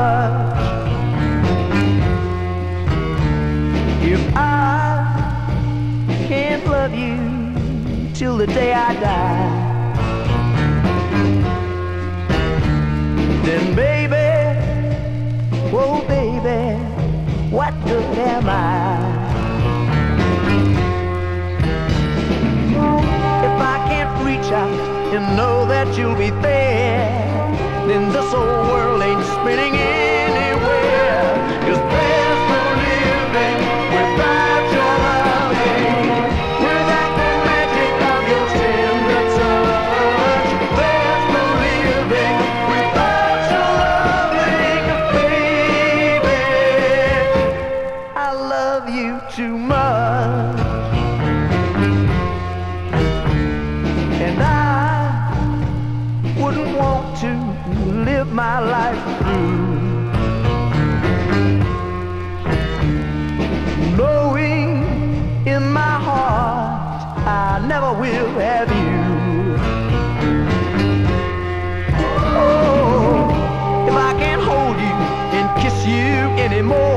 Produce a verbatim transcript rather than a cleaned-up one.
much. If I can't love you till the day I die, then baby, oh baby, what good am I? If I can't reach out and know that you'll be there, then this old world ain't spinning anywhere. 'Cause there's no living without your loving, without the magic of your tender touch. There's no living without your loving, baby. I love you too much, and I wouldn't want to live my life through knowing in my heart I never will have you. Oh, if I can't hold you and kiss you anymore,